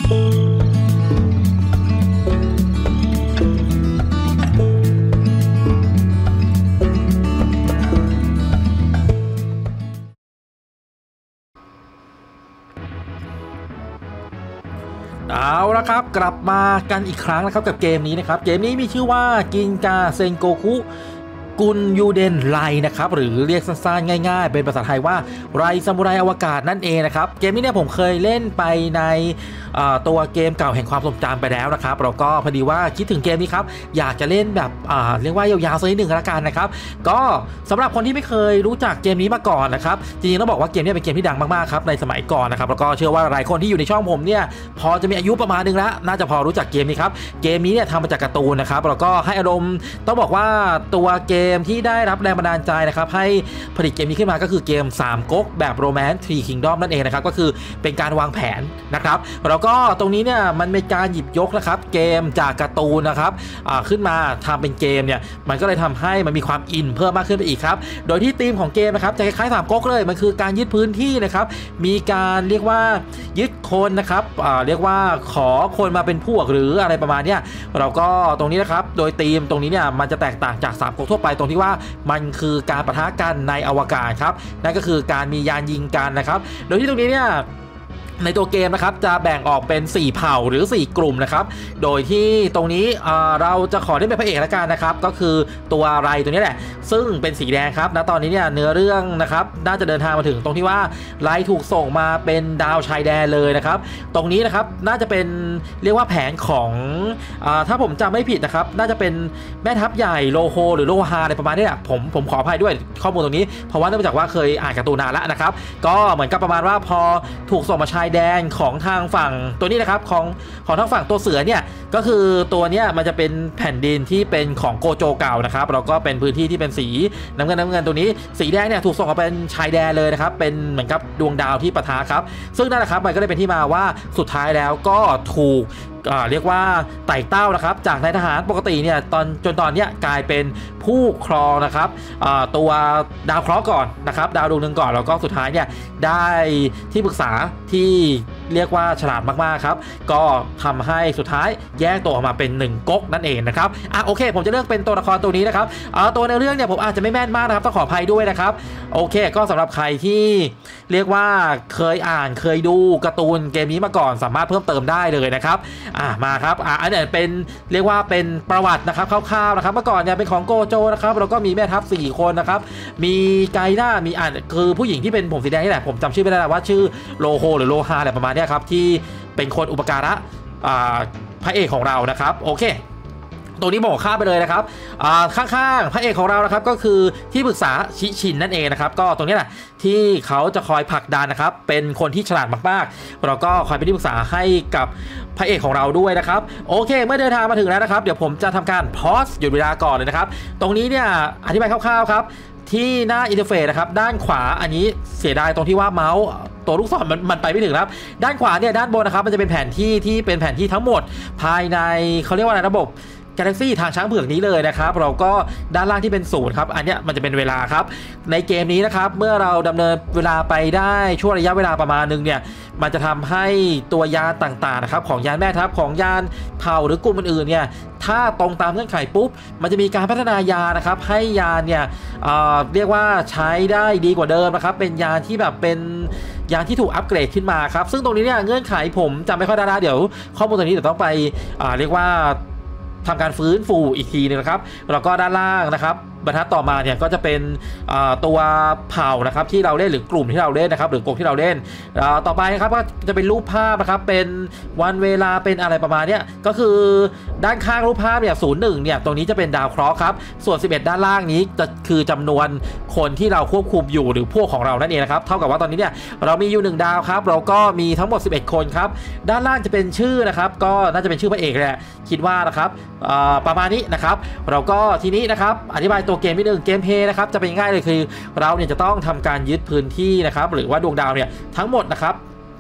เอาละครับกลับมากันอีกครั้งนะครับกับเกมนี้นะครับเกมนี้มีชื่อว่ากินกาเซนโกคุกุนยูเดนไลนะครับหรือเรียกสั้นๆง่ายๆเป็นภาษาไทยว่าไรซามูไรอวกาศนั่นเองนะครับเกมนี้เนี่ยผมเคยเล่นไปในตัวเกมเก่าแห่งความทรงจำไปแล้วนะครับเราก็พอดีว่าคิดถึงเกมนี้ครับอยากจะเล่นแบบเรียกว่ายาวๆสักนิดหนึ่งละกันนะครับก็สำหรับคนที่ไม่เคยรู้จักเกมนี้มาก่อนนะครับจริงๆต้องบอกว่าเกมนี้เป็นเกมที่ดังมากๆครับในสมัยก่อนนะครับแล้วก็เชื่อว่าหลายคนที่อยู่ในช่องผมเนี่ยพอจะมีอายุประมาณนึงแล้วน่าจะพอรู้จักเกมนี้ครับเกมนี้เนี่ยทำมาจากการ์ตูนนะครับแล้วก็ให้อารมณ์ต้องบอกว่าตัวเกมที่ได้รับแรงบันดาลใจนะครับให้ผลิตเกมนี้ขึ้นมาก็คือเกม3ก๊กแบบ Romance Three Kingdom นั่นเองนะครับก็คือเป็นการวางแผนนะครับแล้วก็ตรงนี้เนี่ยมันเป็นการหยิบยกนะครับเกมจากการ์ตูนนะครับขึ้นมาทำเป็นเกมเนี่ยมันก็เลยทำให้มันมีความอินเพิ่มมากขึ้นไปอีกครับโดยที่ธีมของเกมนะครับจะคล้ายๆ3ก๊กเลยมันคือการยึดพื้นที่นะครับมีการเรียกว่ายึดคนนะครับเรียกว่าขอคนมาเป็นพวกหรืออะไรประมาณนี้เราก็ตรงนี้นะครับโดยธีมตรงนี้เนี่ยมันจะแตกต่างจาก3ก๊กทั่วไปตรงที่ว่ามันคือการปะทะกันในอวกาศครับนั่นก็คือการมียานยิงกันนะครับโดยที่ตรงนี้เนี่ยในตัวเกมนะครับจะแบ่งออกเป็น4เผ่าหรือ4กลุ่มนะครับโดยที่ตรงนี้เราจะขอได้เป็นพระเอกแล้วกันนะครับก็คือตัวไรตัวนี้แหละซึ่งเป็นสีแดงครับณตอนนี้เนี่ยเนื้อเรื่องนะครับน่าจะเดินทางมาถึงตรงที่ว่าไรถูกส่งมาเป็นดาวชายแดนเลยนะครับตรงนี้นะครับน่าจะเป็นเรียกว่าแผนของถ้าผมจำไม่ผิดนะครับน่าจะเป็นแม่ทัพใหญ่โลโฮหรือโลฮาอะไรประมาณนี้แหละผมขออภัยด้วยข้อมูลตรงนี้เพราะว่าเนื่องจากว่าเคยอ่านการ์ตูนนานแล้วนะครับก็เหมือนกับประมาณว่าพอถูกส่งมาชายแดนของทางฝั่งตัวนี้นะครับของทางฝั่งตัวเสือเนี่ยก็คือตัวเนี้ยมันจะเป็นแผ่นดินที่เป็นของโกโจเก่านะครับแล้วก็เป็นพื้นที่ที่เป็นสีน้ำเงินตัวนี้สีแดงเนี่ยถูกส่งมาเป็นชายแดนเลยนะครับเป็นเหมือนกับดวงดาวที่ปะทะครับซึ่งนั่นแหละครับมันก็เลยเป็นที่มาว่าสุดท้ายแล้วก็ถูกเรียกว่าไต่เต้านะครับจากนายทหารปกติเนี่ยจนตอนนี้กลายเป็นผู้ครองนะครับตัวดาวเคราะห์ก่อนนะครับดาวดวงหนึ่งก่อนแล้วก็สุดท้ายเนี่ยได้ที่ปรึกษาที่เรียกว่าฉลาดมากๆครับก็ทำให้สุดท้ายแยกตัวออกมาเป็น1ก๊กนั่นเองนะครับโอเคผมจะเลือกเป็นตัวละครตัวนี้นะครับตัวในเรื่องเนี่ยผมอาจจะไม่แม่นมากนะครับต้องขออภัยด้วยนะครับโอเคก็สำหรับใครที่เรียกว่าเคยอ่านเคยดูการ์ตูนเกมนี้มาก่อนสามารถเพิ่มเติมได้เลยนะครับมาครับอันนี้เป็นเรียกว่าเป็นประวัตินะครับคร่าวๆนะครับเมื่อก่อนเนี่ยเป็นของโกโจนะครับแล้วก็มีแม่ทัพ4คนนะครับมีไกด้ามีคือผู้หญิงที่เป็นผมสีแดงนี่แหละผมจำชื่อไม่ได้ว่าชื่อโลโฮหรือโลฮาอะไรประมาณนี้ครับที่เป็นคนอุปการะพระเอกของเรานะครับโอเคตรงนี้บอกข้ามไปเลยนะครับข้างๆพระเอกของเรานะครับก็คือที่ปรึกษาชิชินนั่นเองนะครับก็ตรงนี้แหละที่เขาจะคอยผลักดันนะครับเป็นคนที่ฉลาดมากๆเราก็คอยเป็นที่ปรึกษาให้กับพระเอกของเราด้วยนะครับโอเคเมื่อเดินทางมาถึงแล้วนะครับเดี๋ยวผมจะทำการพอสหยุดเวลาก่อนเลยนะครับตรงนี้เนี่ยอธิบายคร่าวๆครับที่หน้าอินเทอร์เฟซนะครับด้านขวาอันนี้เสียดายตรงที่ว่าเมาส์ตัวลูกศรมันไปไม่ถึงครับด้านขวาเนี่ยด้านบนนะครับมันจะเป็นแผนที่ที่เป็นแผนที่ทั้งหมดภายในเขาเรียกว่าอะไรระบบGalaxy ทางช้างเผือกนี้เลยนะครับเราก็ด้านล่างที่เป็น0ครับอันนี้มันจะเป็นเวลาครับในเกมนี้นะครับเมื่อเราดำเนินเวลาไปได้ช่วงระยะเวลาประมาณนึงเนี่ยมันจะทำให้ตัวยานต่างๆนะครับของยานแม่ทัพของยานเผ่าหรือกลุ่มอื่นๆเนี่ยถ้าตรงตามเงื่อนไขปุ๊บมันจะมีการพัฒนายานนะครับให้ยานเนี่ยเรียกว่าใช้ได้ดีกว่าเดิมนะครับเป็นยานที่แบบเป็นยานที่ถูกอัปเกรดขึ้นมาครับซึ่งตรงนี้เนี่ยเงื่อนไขผมจำไม่ค่อยได้นะเดี๋ยวข้อมูลตรงนี้เดี๋ยวต้องไปเรียกว่าทำการฟื้นฟูอีกทีนึงนะครับแล้วก็ด้านล่างนะครับบรรทัดต่อมาเนี่ยก็จะเป็นตัวเผ่านะครับที่เราเล่นหรือกลุ่มที่เราเล่นนะครับหรือกลุ่มที่เราเล่นต่อไปนะครับก็จะเป็นรูปภาพนะครับเป็นวันเวลาเป็นอะไรประมาณนี้ก็คือด้านข้างรูปภาพเนี่ย01เนี่ยตรงนี้จะเป็นดาวเคราะห์ครับส่วน11ด้านล่างนี้จะคือจำนวนคนที่เราควบคุมอยู่หรือพวกของเรานั่นเองนะครับเท่ากับว่าตอนนี้เนี่ยเรามีอยู่1ดาวครับเราก็มีทั้งหมด11คนครับด้านล่างจะเป็นชื่อนะครับก็น่าจะเป็นชื่อพระเอกแหละคิดว่านะครับประมาณนี้นะครับเราก็ทีนี้นะครับอธิบายตัวเกมนิดนึงเกมเพลย์นะครับจะเป็นง่ายเลยคือเราเนี่ยจะต้องทำการยึดพื้นที่นะครับหรือว่าดวงดาวเนี่ยทั้งหมดนะครับ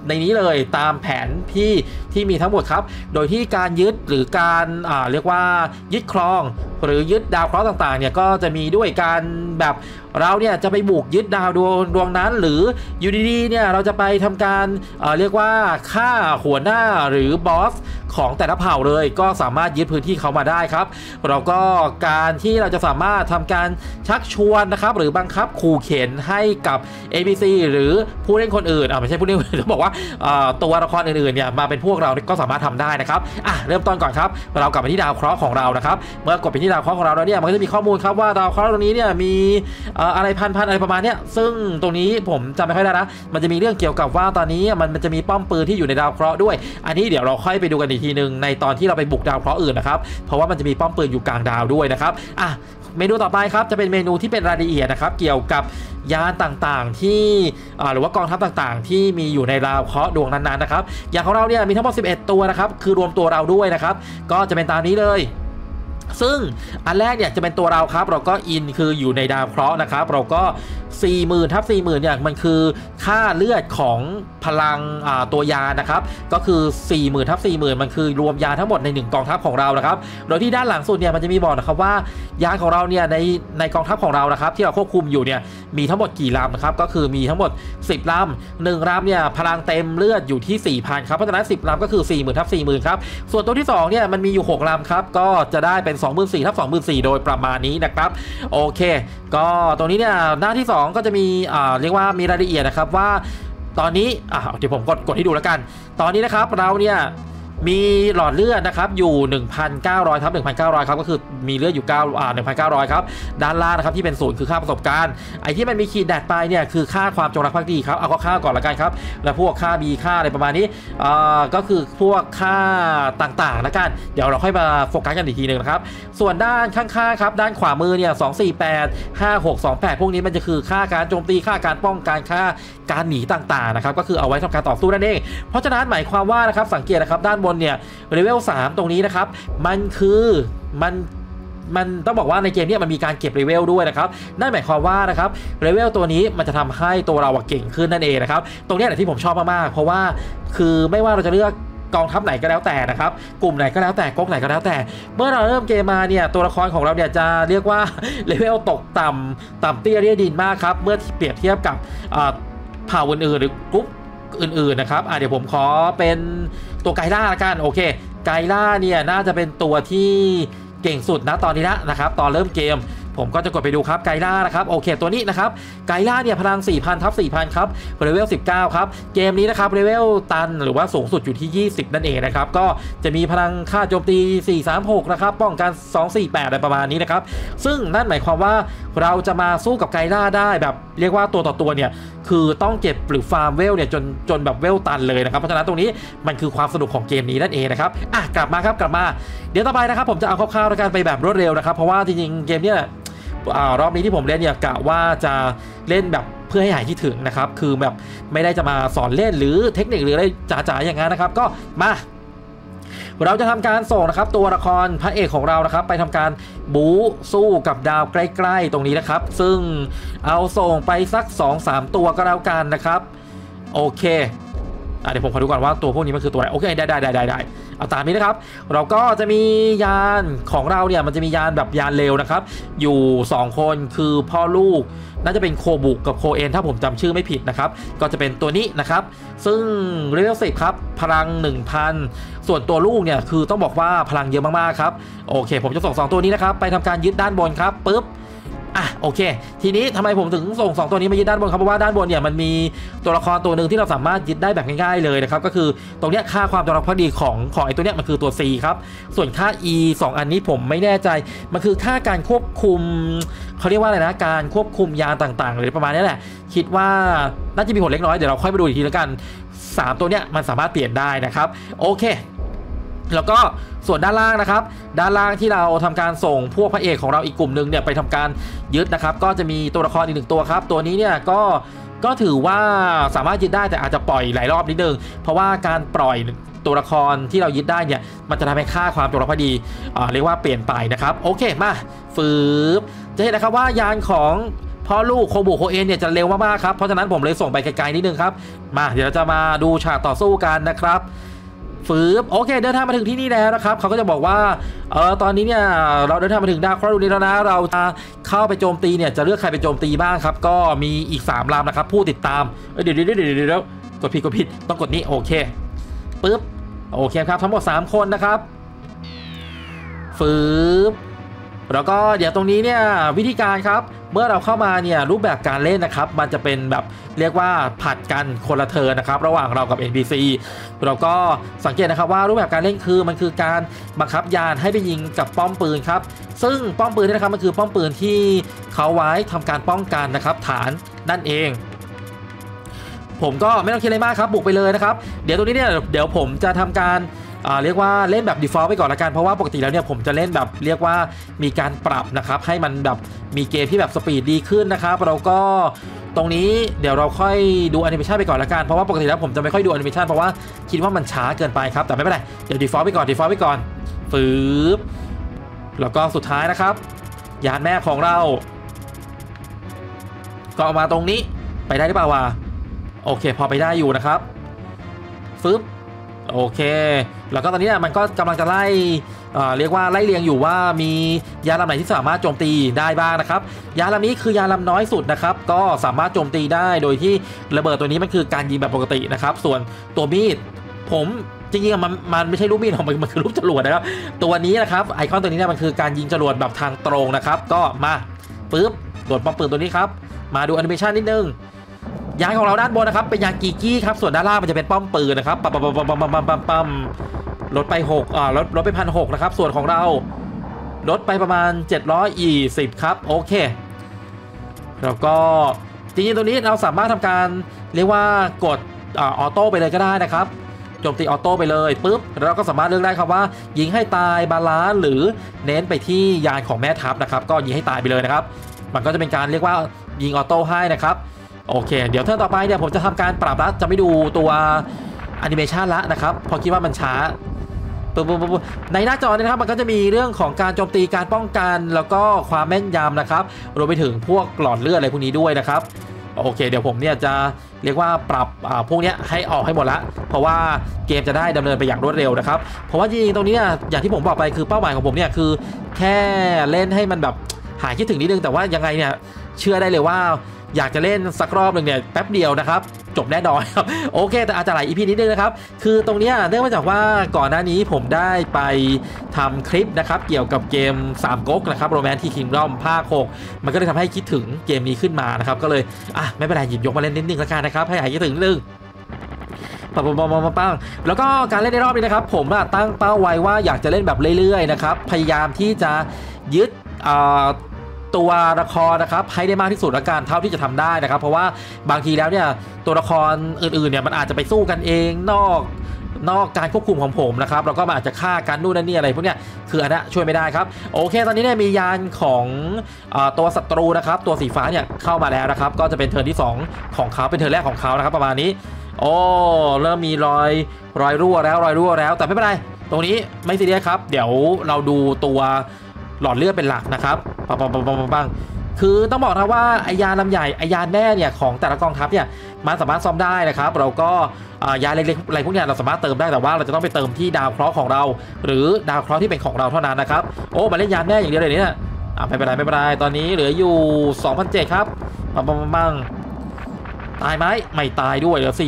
ในนี้เลยตามแผนที่มีทั้งหมดครับโดยที่การยึดหรือการเรียกว่ายึดครองหรือยึดดาวเคราะห์ต่างๆเนี่ยก็จะมีด้วยการแบบเราเนี่ยจะไปบุกยึดดาวดวงนั้นหรืออยู่ดีๆเนี่ยเราจะไปทำการเรียกว่าฆ่าหัวหน้าหรือบอสของแต่ละเผ่าเลยก็สามารถยึดพื้นที่เขามาได้ครับเราก็การที่เราจะสามารถทำการชักชวนนะครับหรือบังคับขู่เข็นให้กับ NPC หรือผู้เล่นคนอื่นไม่ใช่ผู้เล่นจะบอกว่าตัวละครอื่นๆเนี่ยมาเป็นพวกเราก็สามารถทำได้นะครับเริ่มต้นก่อนครับเรากลับไปที่ดาวเคราะห์ของเรานะครับเมื่อกดไปที่ดาวเคราะห์ของเราแล้วเนี่ยมันก็จะมีข้อมูลครับว่าดาวเคราะห์ตรงนี้เนี่ยมีอะไรพันอะไรประมาณเนี้ยซึ่งตรงนี้ผมจำไม่ค่อยได้นะมันจะมีเรื่องเกี่ยวกับว่าตอนนี้มันจะมีป้อมปืนที่อยู่ในดาวเคราะห์ด้วยอันนี้เดี๋ยวเราค่อยไปดูกันอีกทีนึงในตอนที่เราไปบุกดาวเคราะห์อื่นนะครับเพราะว่ามันจะมีป้อมปืนอยู่กลางดาวด้วยนะครับเมนูต่อไปครับจะเป็นเมนูที่เป็นรายละเอียดนะครับเกี่ยวกับยานต่างๆที่หรือว่ากองทัพต่างๆที่มีอยู่ในดาวเคราะห์ดวงนั้นๆนะครับอย่างของเราเนี่ยมีทั้งหมด11ตัวนะครับคือรวมตัวเราด้วยนะครับก็จะเป็นตามนี้เลยซึ่งอันแรกเนี่ยจะเป็นตัวเราครับเราก็อินคืออยู่ในดาวเคราะห์นะครับเราก็ 40,000 ทับ 40,000เนี่ยมันคือค่าเลือดของพลังตัวยานะครับก็คือ 40,000 ทับ 40,000มันคือรวมยาทั้งหมดใน1กองทัพของเรานะครับโดยที่ด้านหลังสุดเนี่ยมันจะมีบอกนะครับว่ายานของเราเนี่ยในกองทัพของเรานะครับที่เราควบคุมอยู่เนี่ยมีทั้งหมดกี่ลำนะครับก็คือมีทั้งหมด10ลำ1ลำเนี่ยพลังเต็มเลือดอยู่ที่ 4,000 ครับเพราะฉะนั้น10ลำก็คือ 40,000 ทับ 40,000ครับส่วนตัวที่2เนี่ยมันมีอยู่6ลำครับก็จะได้เป็น 24,000 ทับ 24,000โดยประมาณนี้นะครับโอเคก็ตรงนี้เนี่ยหน้าที่2ก็จะมีเรียกว่ามีรายละเอียดนะครับว่าตอนนี้เดี๋ยวผมกดให้ดูแล้วกันตอนนี้นะครับเราเนี่ยมีหลอดเลือดนะครับอยู่ 1,900 ทับ 1,900 ครับก็คือมีเลือดอยู่1,900 ครับด้านล่างนะครับที่เป็น0คือค่าประสบการณ์ไอ้ที่มันมีขีดแดดไปเนี่ยคือค่าความจงรักภักดีครับเอาก็ค่าก่อนละกันครับแล้วพวกค่ามีค่าอะไรประมาณนี้ก็คือพวกค่าต่างๆนะกันเดี๋ยวเราค่อยมาโฟกัสกันอีกทีนึงนะครับส่วนด้านข้างๆครับด้านขวามือเนี่ย248 5628พวกนี้มันจะคือค่าการโจมตีค่าการป้องกันค่าการหนีต่างๆนะครับก็คือเอาไว้ทำการต่อสู้นั่นเองเพราะฉะนั้นหมายความว่านะครับสังเกตนะครับด้านบนเนี่ยเลเวล3ตรงนี้นะครับมันคือมันต้องบอกว่าในเกมนี้มันมีการเก็บเลเวลด้วยนะครับนั่นหมายความว่านะครับเลเวลตัวนี้มันจะทำให้ตัวเราเก่งขึ้นนั่นเองนะครับตรงนี้แหละที่ผมชอบมากๆเพราะว่าคือไม่ว่าเราจะเลือกกองทัพไหนก็แล้วแต่นะครับกลุ่มไหนก็แล้วแต่ก๊กไหนก็แล้วแต่เมื่อเราเริ่มเกมมาเนี่ยตัวละครของเราเนี่ยจะเรียกว่าเลเวลตกต่ำเตี้ยเรียดินมากครับเมื่อเปรียบเทียบกับเผ่าอื่นๆหรือกรุ๊ปอื่นๆนะครับเดี๋ยวผมขอเป็นตัวไกล่าละกันโอเคไกล่าเนี่ยน่าจะเป็นตัวที่เก่งสุดนะตอนนี้นะครับตอนเริ่มเกมผมก็จะกดไปดูครับไกล่านะครับโอเคตัวนี้นะครับไกล่าเนี่ยพลัง 4,000 ทับ 4,000 ครับเลเวล 19 ครับเกมนี้นะครับเลเวลตันหรือว่าสูงสุดอยู่ที่ 20 นั่นเองนะครับก็จะมีพลังค่าโจมตี 436 นะครับป้องกัน 248 อะไรประมาณนี้นะครับซึ่งนั่นหมายความว่าเราจะมาสู้กับไกล่าได้แบบเรียกว่าตัวต่อตัวเนี่ยคือต้องเก็บหรือฟาร์มเวลเนี่ยจนแบบเวลตันเลยนะครับเพราะฉะนั้นตรงนี้มันคือความสนุกของเกมนี้นั่นเองนะครับกลับมาครับกลับมาเดี๋ยวต่อไปนะครับผมจะเอาคร่าวๆในการไปแบบรวดเร็วนะครับเพราะว่าจริงๆเกมเนี่ยรอบนี้ที่ผมเล่นเนี่ยกะว่าจะเล่นแบบเพื่อให้หายคิดถึงนะครับคือแบบไม่ได้จะมาสอนเล่นหรือเทคนิคหรืออะไรจ๋าๆอย่างนั้นนะครับก็มาเราจะทำการส่งนะครับตัวละครพระเอกของเรานะครับไปทำการบู๊สู้กับดาวใกล้ๆตรงนี้นะครับซึ่งเอาส่งไปสัก 2-3 ตัวก็แล้วกันนะครับโอเคเดี๋ยวผมขอดูก่อนว่าตัวพวกนี้มันคือตัวอะไรโอเคได้เอาตามนี้นะครับเราก็จะมียานของเราเนี่ยมันจะมียานแบบยานเร็วนะครับอยู่2คนคือพ่อลูกน่าจะเป็นโคบุกับโคเอนถ้าผมจำชื่อไม่ผิดนะครับก็จะเป็นตัวนี้นะครับซึ่งเลเวล10ครับพลัง 1,000 ส่วนตัวลูกเนี่ยคือต้องบอกว่าพลังเยอะมากๆครับโอเคผมจะส่ง2ตัวนี้นะครับไปทำการยึดด้านบนครับปึ๊บโอเคทีนี้ทำไมผมถึงส่ง2ตัวนี้มายึดด้านบนครับเพราะว่าด้านบนเนี่ยมันมีตัวละครตัวหนึ่งที่เราสามารถยึดได้แบบง่ายๆเลยนะครับก็คือตรงนี้ค่าความจงรักภักดีของไอ้ตัวเนี้ยมันคือตัว C ครับส่วนค่า E 2อันนี้ผมไม่แน่ใจมันคือค่าการควบคุมเขาเรียกว่าอะไรนะการควบคุมยานต่างๆหรือประมาณนี้แหละคิดว่าน่าจะมีผลเล็กน้อยเดี๋ยวเราค่อยไปดูอีกทีแล้วกัน3ตัวเนี้ยมันสามารถเปลี่ยนได้นะครับโอเคแล้วก็ส่วนด้านล่างนะครับด้านล่างที่เราทำการส่งพวกพระเอกของเราอีกกลุ่มหนึ่งเนี่ยไปทำการยึดนะครับก็จะมีตัวละครอีก1ตัวครับตัวนี้เนี่ยก็ถือว่าสามารถยึดได้แต่อาจจะปล่อยหลายรอบนิดนึงเพราะว่าการปล่อยตัวละครที่เรายึดได้เนี่ยมันจะทำให้ค่าความจงรักภักดีเรียกว่าเปลี่ยนไปนะครับโอเคมาฟืบจะเห็นนะครับว่ายานของพ่พ่อลูกโคบุโคเอนเนี่ยจะเร็วมากๆครับเพราะฉะนั้นผมเลยส่งไปไกลๆนิดนึงครับมาเดี๋ยวเราจะมาดูฉากต่อสู้กันนะครับฟืบโอเคเดินทางมาถึงที่นี่แล้วนะครับเขาก็จะบอกว่าตอนนี้เนี่ยเราเดินทางมาถึงดาวเคราะห์ดวงนี้แล้วนะเราจะเข้าไปโจมตีเนี่ยจะเลือกใครไปโจมตีบ้างครับก็มีอีก3 ลำนะครับผู้ติดตามเดี๋ยวกดผิดต้องกดนี้โอเคปึ๊บโอเคครับทั้งหมด3 คนนะครับฟืบแล้วก็เดี๋ยวตรงนี้เนี่ยวิธีการครับเมื่อเราเข้ามาเนี่ยรูปแบบการเล่นนะครับมันจะเป็นแบบเรียกว่าผัดกันคนละเทิร์นนะครับระหว่างเรากับ NPC เราก็สังเกตนะครับว่ารูปแบบการเล่นคือมันคือการบังคับยานให้ไปยิงกับป้อมปืนครับซึ่งป้อมปืนนี่นะครับมันคือป้อมปืนที่เขาไว้ทำการป้องกันนะครับฐานนั่นเองผมก็ไม่ต้องคิดอะไรมากครับบุกไปเลยนะครับเดี๋ยวตรงนี้เนี่ยเดี๋ยวผมจะทำการเรียกว่าเล่นแบบ default ไปก่อนละกันเพราะว่าปกติแล้วเนี่ยผมจะเล่นแบบเรียกว่ามีการปรับนะครับให้มันแบบมีเกมที่แบบสปีดดีขึ้นนะครับเราก็ตรงนี้เดี๋ยวเราค่อยดูแอนิเมชันไปก่อนละกันเพราะว่าปกติแล้วผมจะไม่ค่อยดูแอนิเมชันเพราะว่าคิดว่ามันช้าเกินไปครับแต่ไม่เป็นไรเดี๋ยว default ไปก่อนฟืบแล้วก็สุดท้ายนะครับยานแม่ของเราก็มาตรงนี้ไปได้หรือเปล่าวะโอเคพอไปได้อยู่นะครับฟึบโอเคแล้วก็ตอนนี้มันก็กำลังจะไล่เรียกว่าไล่เรียงอยู่ว่ามียานลำไหนที่สามารถโจมตีได้บ้างนะครับยานลำนี้คือยานลำน้อยสุดนะครับก็สามารถโจมตีได้โดยที่ระเบิดตัวนี้มันคือการยิงแบบปกตินะครับส่วนตัวมีดผมจริงๆมันไม่ใช่ลูกมีดมันคือลูกจรวดนะครับตัวนี้นะครับไอคอนตัวนี้เนี่ยมันคือการยิงจรวดแบบทางตรงนะครับก็มาปึ๊บโดดป้อมปืนตัวนี้ครับมาดูแอนิเมชันนิดนึงยานของเราด้านบนนะครับเป็นยานกีกี้ครับส่วนด้านล่างมันจะเป็นป้อมปืนนะครับปั๊มลดไปลดไป1,600นะครับส่วนของเราลดไปประมาณ720ครับโอเคแล้วก็จริงๆตัวนี้เราสามารถทำการเรียกว่ากดออโต้ไปเลยก็ได้นะครับโจมตีออโต้ไปเลยปุ๊บแล้วเราก็สามารถเลือกได้ครับว่ายิงให้ตายบาลานซ์หรือเน้นไปที่ยานของแม่ทัพนะครับก็ยิงให้ตายไปเลยนะครับมันก็จะเป็นการเรียกว่ายิงออโต้ให้นะครับโอเคเดี๋ยวเทิร์นต่อไปเนี่ยผมจะทำการปรับแล้วจะไม่ดูตัวแอนิเมชันละนะครับพอคิดว่ามันช้าในหน้าจอเนี่ยนะครับมันก็จะมีเรื่องของการโจมตีการป้องกันแล้วก็ความแม่นยำนะครับรวมไปถึงพวกหลอดเลือดอะไรพวกนี้ด้วยนะครับโอเคเดี๋ยวผมเนี่ยจะเรียกว่าปรับพวกนี้ให้ออกให้หมดละเพราะว่าเกมจะได้ดำเนินไปอย่างรวดเร็วนะครับเพราะว่าจริงๆตรงนี้อย่างที่ผมบอกไปคือเป้าหมายของผมเนี่ยคือแค่เล่นให้มันแบบหายคิดถึงนิดนึงแต่ว่ายังไงเนี่ยเชื่อได้เลยว่าอยากจะเล่นสักรอบหนึ่งเนี่ยแป๊บเดียวนะครับจบแน่นอนครับโอเคแต่อาจจะหลาย EP นิดนึงนะครับคือตรงนี้เนื่องมาจากว่าก่อนหน้านี้ผมได้ไปทำคลิปนะครับเกี่ยวกับเกม3ก๊กนะครับ Romantic Kingdom ภาค 6มันก็เลยทำให้คิดถึงเกมนี้ขึ้นมานะครับก็เลยไม่เป็นไรหยิบยกมาเล่นนิดนึงละกันนะครับให้หายคิดถึงนิดนึงปังแล้วก็การเล่นในรอบนี้นะครับผมตั้งเป้าไว้ว่าอยากจะเล่นแบบเรื่อยๆนะครับพยายามที่จะยึดตัวละครนะครับให้ได้มากที่สุดละกันเท่าที่จะทำได้นะครับเพราะว่าบางทีแล้วเนี่ยตัวละครอื่นๆเนี่ยมันอาจจะไปสู้กันเองนอกการควบคุมของผมนะครับแล้วก็มันอาจจะฆ่ากันนู่นนั่นนี่อะไรพวกเนี้ยคืออันนั้นช่วยไม่ได้ครับโอเคตอนนี้เนี่ยมียานของตัวศัตรูนะครับตัวสีฟ้าเนี่ยเข้ามาแล้วนะครับก็จะเป็นเทิร์นที่2ของเขาเป็นเทิร์นแรกของเขานะครับประมาณนี้โอ้เริ่มมีรอยรั่วแล้วแต่ไม่เป็นไรตรงนี้ไม่ซีเรียสครับเดี๋ยวเราดูตัวหลอดเลือดเป็นหลักนะครับปังคือต้องบอกนะว่าไอยานลำใหญ่ไอยานแม่เนี่ยของแต่ละกองทัพเนี่ยมันสามารถซ่อมได้นะครับเราก็ยานเล็กๆอะไรพวกนี้เราสามารถเติมได้แต่ว่าเราจะต้องไปเติมที่ดาวเคราะห์ของเราหรือดาวเคราะห์ที่เป็นของเราเท่านั้นนะครับโอ้มาเล่นยานแม่อย่างเดียวเลยเนี่ยไม่เป็นไรตอนนี้เหลืออยู่ 2,700 ครับปังตายไหมไม่ตายด้วยเหลือ400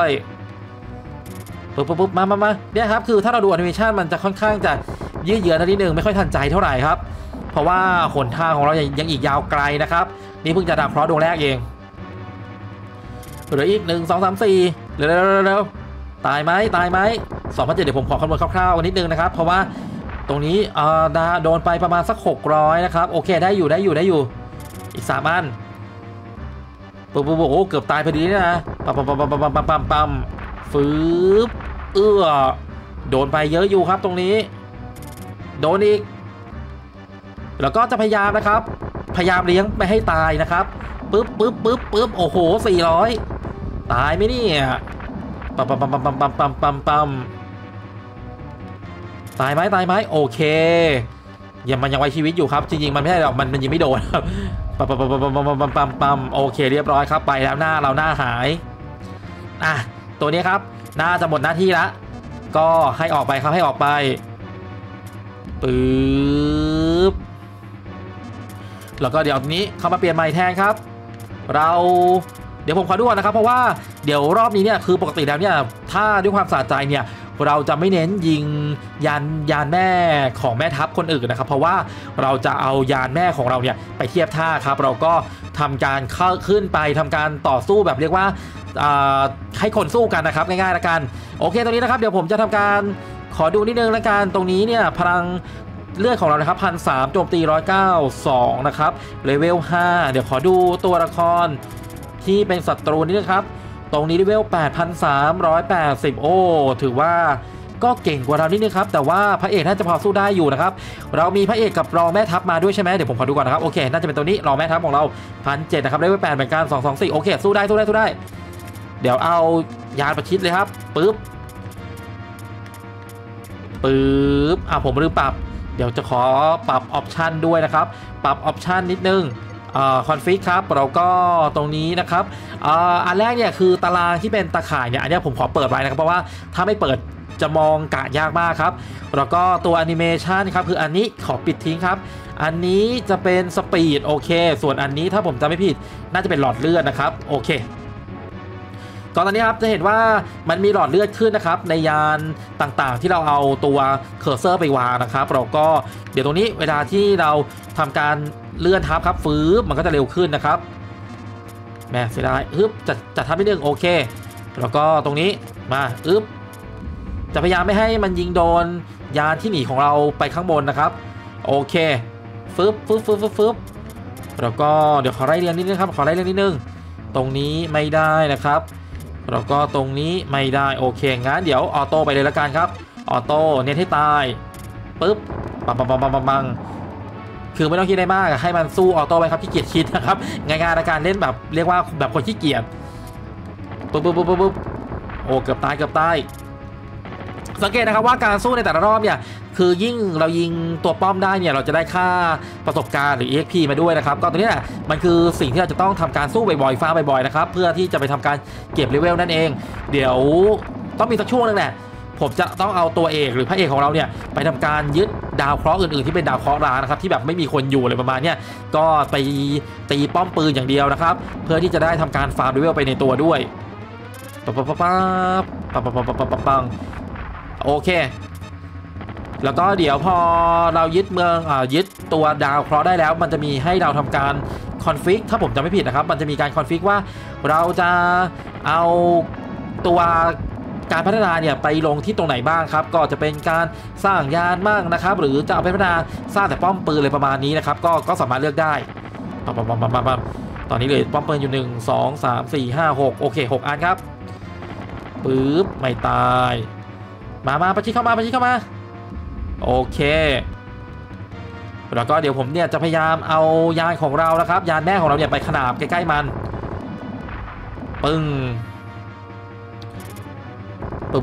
ปุ๊บมาเนี่ยครับคือถ้าเราดูแอนิเมชันมันจะค่อนข้างจะยืดเยื้อนิดนึงไม่ค่อยทันใจเท่าไหร่ครับเพราะว่าหนทางของเรายังอีกยาวไกลนะครับนี่เพิ่งจะดาวเคราะห์ดวงแรกเองเหลืออีก1 2 3 4เร็วตายไหม2,700เดี๋ยวผมขอคำนวณคร่าวๆกันนิดนึงนะครับเพราะว่าตรงนี้โดนไปประมาณสัก600นะครับโอเคได้อยู่อีก3 อันปุ๊บโอ้เกือบตายพอดีนะปั๊มฟืบโดนไปเยอะอยู่ครับตรงนี้โดนอีกแล้วก็จะพยายามนะครับพยายามเลี้ยงไม่ให้ตายนะครับปึ๊บโอ้โห400ตายไหมเนี่ยปั๊มตายไหมโอเคมันยังไว้ชีวิตอยู่ครับจริงๆมันไม่ใช่หรอกมันยิงไม่โดนครับปั๊มโอเคเรียบร้อยครับไปแล้วหน้าเราหน้าหายตัวนี้ครับน่าจะหมดหน้าที่แล้วก็ให้ออกไปครับให้ออกไปปึ๊บแล้วก็เดี๋ยวนี้เข้ามาเปลี่ยนใหม่แทนครับเดี๋ยวผมขอดูนะครับเพราะว่าเดี๋ยวรอบนี้เนี่ยคือปกติแล้วเนี่ยถ้าด้วยความสะใจเนี่ยเราจะไม่เน้นยิงยานแม่ของแม่ทัพคนอื่นนะครับเพราะว่าเราจะเอายานแม่ของเราเนี่ยไปเทียบท่าครับเราก็ทำการขึ้นไปทำการต่อสู้แบบเรียกว่าให้คนสู้กันนะครับง่ายๆละกันโอเคตรงนี้นะครับเดี๋ยวผมจะทำการขอดูนิดนึงละกันตรงนี้เนี่ยพลังเลือดของเรานะครับ1,300โจมตี192นะครับเลเวล5เดี๋ยวขอดูตัวละครที่เป็นศัตรูนี่นะครับตรงนี้เลเวล8,380โอ้ถือว่าก็เก่งกว่าเรานิดนึงครับแต่ว่าพระเอกน่าจะพอสู้ได้อยู่นะครับเรามีพระเอกกับรองแม่ทัพมาด้วยใช่ไหมเดี๋ยวผมขอดูก่อนนะครับโอเคน่าจะเป็นตัวนี้รองแม่ทัพของเรา1,700นะครับเลเวล8เหมือนกัน224โอเคสู้ได้เดี๋ยวเอายานประชิดเลยครับปึ๊บผมลืมปรับเดี๋ยวจะขอปรับออปชันด้วยนะครับปรับออปชันนิดนึงคอนฟิกครับเราก็ตรงนี้นะครับอันแรกเนี่ยคือตารางที่เป็นตะข่ายเนี่ยอันนี้ผมขอเปิดไว้นะครับเพราะว่าถ้าไม่เปิดจะมองกะยากมากครับแล้วก็ตัวแอนิเมชันครับคืออันนี้ขอปิดทิ้งครับอันนี้จะเป็นสปีดโอเคส่วนอันนี้ถ้าผมจำไม่ผิดน่าจะเป็นหลอดเลือดนะครับโอเคตอนนี้ครับจะเห็นว่ามันมีหลอดเลือดขึ้นนะครับในยานต่างๆที่เราเอาตัวเคอร์เซอร์ไปวางนะครับเราก็เดี๋ยวตรงนี้เวลาที่เราทำการเลื่อนทับครับฟื้นมันก็จะเร็วขึ้นนะครับแม่เสียดายจะทับนิดนึงโอเคแล้วก็ตรงนี้มาจะพยายามไม่ให้มันยิงโดนยานที่หนีของเราไปข้างบนนะครับโอเคฟึบแล้วก็เดี๋ยวขอไล่เรียงนิดนึงครับขอไล่เรียงนิดนึงตรงนี้ไม่ได้นะครับแล้วก็ตรงนี้ไม่ได้โอเคงั้นเดี๋ยวออโต้ไปเลยละกันครับออโต้เน้นให้ตายปึ๊บปังคือไม่ต้องคิดได้มากให้มันสู้ออโต้ไปครับขี้เกียจคิดนะครับง่ายๆในการเล่นแบบเรียกว่าแบบคนขี้เกียจปึ๊บโอ้เกือบตายสังเกตนะครับว่าการสู้ในแต่ละรอบเนี่ยคือยิ่งเรายิงตัวป้อมได้เนี่ยเราจะได้ค่าประสบการณ์หรือ EXP มาด้วยนะครับก็ตัวนี้แหละมันคือสิ่งที่เราจะต้องทำการสู้บ่อยๆฟ้าบ่อยๆนะครับเพื่อที่จะไปทำการเก็บเลเวลนั่นเองเดี๋ยวต้องมีสักช่วงนึงแหละผมจะต้องเอาตัวเอกหรือพระเอกของเราเนี่ยไปทำการยึดดาวเคราะห์อื่นๆที่เป็นดาวเคราะห์ร้างนะครับที่แบบไม่มีคนอยู่เลยประมาณเนี้ยก็ไปตีป้อมปืนอย่างเดียวนะครับเพื่อที่จะได้ทำการฟาร์มเลเวลไปในตัวด้วยปังโอเคแล้วก็เดี๋ยวพอเรายึดเมืองยึดตัวดาวเคราะห์ได้แล้วมันจะมีให้เราทำการคอนฟิกถ้าผมจำไม่ผิดนะครับมันจะมีการคอนฟิกว่าเราจะเอาตัวการพัฒนาเนี่ยไปลงที่ตรงไหนบ้างครับก็จะเป็นการสร้างยานบ้างนะครับหรือจะเอาไปพัฒนาสร้างแต่ป้อมปืนเลยประมาณนี้นะครับก็สามารถเลือกได้ตอนนี้เลยป้อมปืนอยู่1 2 3 4 5 6โอเค6อันครับปึ๊บไม่ตายมาประชิดเข้ามาโอเคแล้วก็เดี๋ยวผมเนี่ยจะพยายามเอายานของเรานะครับยานแม่ของเราเนี่ยไปขนาบใกล้ๆมันปึ้งปึ๊บ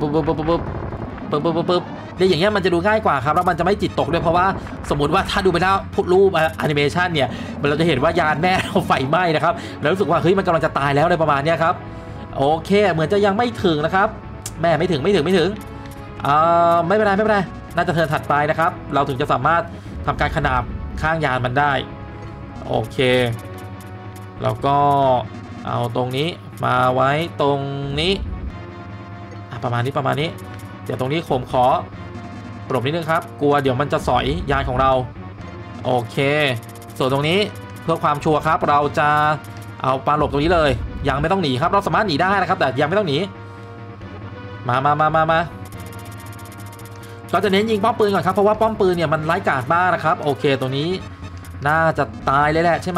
เนี่ยอย่างเงี้ยมันจะดูง่ายกว่าครับแล้วมันจะไม่จิตตกด้วยเพราะว่าสมมุติว่าถ้าดูไปแล้วรูปแอนิเมชันเนี่ยเราจะเห็นว่ายานแม่เราไฟไหม้นะครับแล้วรู้สึกว่าเฮ้ยมันกำลังจะตายแล้วอะไรประมาณนี้ครับโอเคเหมือนจะยังไม่ถึงนะครับแม่ไม่ถึงไม่เป็นไรน่าจะเทิร์นถัดไปนะครับเราถึงจะสามารถทำการขนาบข้างยานมันได้โอเคแล้วก็เอาตรงนี้มาไว้ตรงนี้ประมาณนี้เดี๋ยวตรงนี้ผมขอปลบนิดนึงครับกลัวเดี๋ยวมันจะสอยยานของเราโอเคส่วนตรงนี้เพื่อความชัวร์ครับเราจะเอาปลาหลบตรงนี้เลยยังไม่ต้องหนีครับเราสามารถหนีได้นะครับแต่ยังไม่ต้องหนีมาก็จะเน้นยิงป้อมปืนก่อนครับเพราะว่าป้อมปืนเนี่ยมันไร้กาจมากนะครับโอเคตรงนี้น่าจะตายเลยแหละใช่ไหม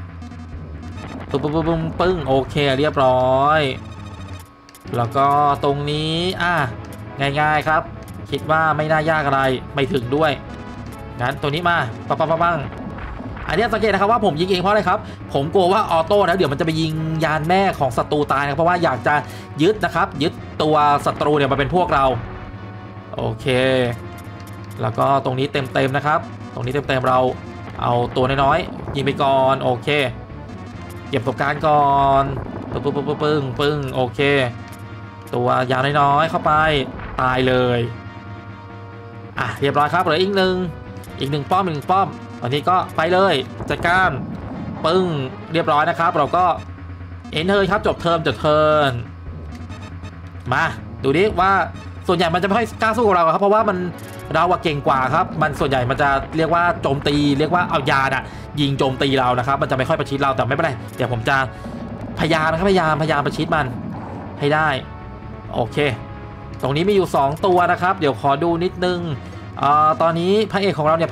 ปึ้งโอเคเรียบร้อยแล้วก็ตรงนี้ง่ายๆครับคิดว่าไม่น่ายากอะไรไม่ถึงด้วยงั้นตัวนี้มาปังอันนี้สังเกตนะครับว่าผมยิงเองเพราะอะไรครับผมกลัวว่าออโต้แล้วเดี๋ยวมันจะไปยิงยานแม่ของศัตรูตายนะเพราะว่าอยากจะยึดนะครับยึดตัวศัตรูเนี่ยมาเป็นพวกเราโอเคแล้วก็ตรงนี้เต็มนะครับตรงนี้เต็มเราเอาตัวน้อยๆยิงไปก่อนโอเคเก็บประสบการณ์ก่อนปึ้งโอเคตัวยาวน้อยๆเข้าไปตายเลยเรียบร้อยครับเหลืออีกหนึ่งป้อมตอนนี้ก็ไปเลยจัดการปึ้งเรียบร้อยนะครับเราก็เอ็นเทิร์นครับจบเทิร์นมาดูดิว่าส่วนใหญ่มันจะไม่ค่อยกล้าสู้กับเราครับเพราะว่าเราเก่งกว่าครับมันส่วนใหญ่มันจะเรียกว่าโจมตีเรียกว่าเอายายิงโจมตีเรานะครับมันจะไม่ค่อยประชิดเราแต่ไม่เป็นไรเดี๋ยวผมจะพยายามนะครับพยายามประชิดมันให้ได้โอเคตรงนี้มีอยู่2ตัวนะครับเดี๋ยวขอดูนิดนึงตอนนี้พระเอกของเราเนี่ย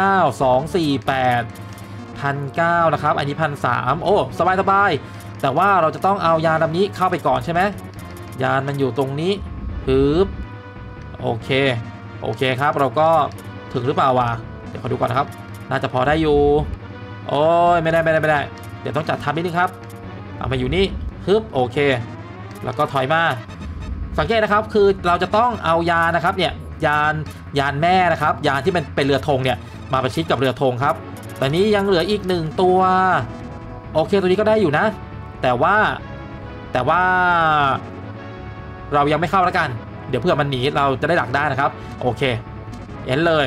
1,900 นะครับอันนี้1,300โอ้สบายแต่ว่าเราจะต้องเอายานลำนี้เข้าไปก่อนใช่ไหมยานมันอยู่ตรงนี้โอเคครับเราก็ถึงหรือเปล่าวะเดี๋ยวขอดูก่อนนะครับน่าจะพอได้อยู่โอ้ยไม่ได้เดี๋ยวต้องจัดทับนิดนึงครับเอามาอยู่นี่โอเคแล้วก็ถอยมาสังเกตนะครับคือเราจะต้องเอายานนะครับเนี่ยยานแม่นะครับยานที่เป็นเรือธงเนี่ยมาประชิดกับเรือธงครับตอนนี้ยังเหลืออีก1ตัวโอเคตัวนี้ก็ได้อยู่นะแต่ว่าเรายังไม่เข้าแล้วกันเดี๋ยวเพื่อมันหนีเราจะได้ดักได้นะครับโอเคเอ็นเลย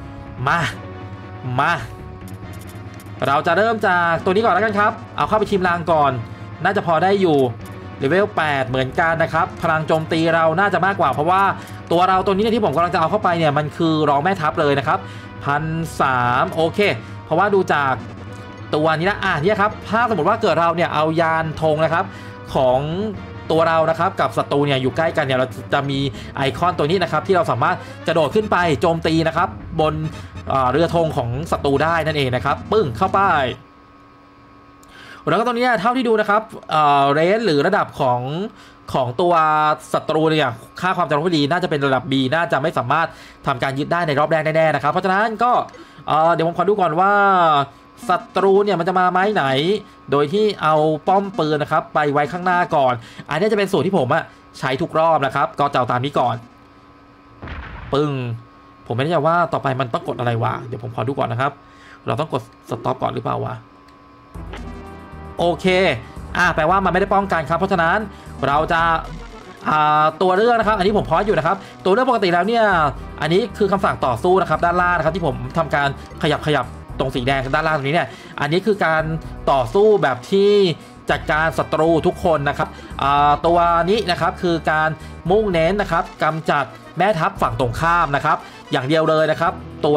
มาเราจะเริ่มจากตัวนี้ก่อนแล้วกันครับเอาเข้าไปชิมลางก่อนน่าจะพอได้อยู่เลเวล8เหมือนกันนะครับพลังโจมตีเราน่าจะมากกว่าเพราะว่าตัวเราตัวนี้เนี่ยที่ผมกำลังจะเอาเข้าไปเนี่ยมันคือรองแม่ทัพเลยนะครับ1,300โอเคเพราะว่าดูจากตัวนี้นะเนี่ยครับถ้าสมมติว่าเกิดเราเนี่ยเอายานธงนะครับของตัวเรานะครับกับศัตรูเนี่ยอยู่ใกล้กันเนี่ยเราจะมีไอคอนตัวนี้นะครับที่เราสามารถกระโดดขึ้นไปโจมตีนะครับบนเรือธงของศัตรูได้นั่นเองนะครับปึ้งเข้าไปแล้วก็ตรงนี้เท่าที่ดูนะครับเรนหรือระดับของตัวศัตรูเนี่ยค่าความจำเป็นดีน่าจะเป็นระดับ B น่าจะไม่สามารถทำการยึดได้ในรอบแรกแน่ๆนะครับเพราะฉะนั้นก็เดี๋ยวผมขอดูก่อนว่าศัตรูเนี่ยมันจะมาไม้ไหนโดยที่เอาป้อมปืนนะครับไปไว้ข้างหน้าก่อนอันนี้จะเป็นสูตรที่ผมใช้ทุกรอบนะครับก็จะเอาตามนี้ก่อนปึ้งผมไม่แน่ใจว่าต่อไปมันต้องกดอะไรวะเดี๋ยวผมขอดูก่อนนะครับเราต้องกดสต็อปก่อนหรือเปล่าวะโอเคแปลว่ามันไม่ได้ป้องกันครับเพราะฉะนั้นเราจะตัวเลือกนะครับอันนี้ผมพอสอยู่นะครับตัวเลือกปกติแล้วเนี่ยอันนี้คือคำสั่งต่อสู้นะครับด้านล่างนะครับที่ผมทำการขยับตรงสีแดงด้านล่างตรงนี้เนี่ยอันนี้คือการต่อสู้แบบที่จัดการศัตรูทุกคนนะครับตัวนี้นะครับคือการมุ่งเน้นนะครับกำจัดแม่ทัพฝั่งตรงข้ามนะครับอย่างเดียวเลยนะครับตัว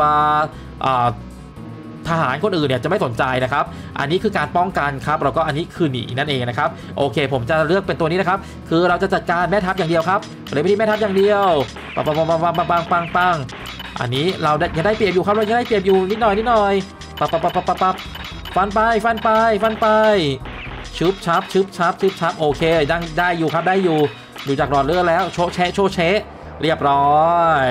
ทหารคนอื่นเนี่ยจะไม่สนใจนะครับอันนี้คือการป้องกันครับแล้วก็อันนี้คือหนีนั่นเองนะครับโอเคผมจะเลือกเป็นตัวนี้นะครับคือเราจะจัดการแม่ทัพอย่างเดียวครับเลยไปที่แม่ทัพอย่างเดียวปังอันนี้เรายังได้เปรียบอยู่ครับเรายังได้เปรียบอยู่นิดหน่อยปับฟันไปชุบชับโอเคได้อยู่ครับได้อยู่ดูจากหลอดเลือดแล้วโชเชเรียบร้อย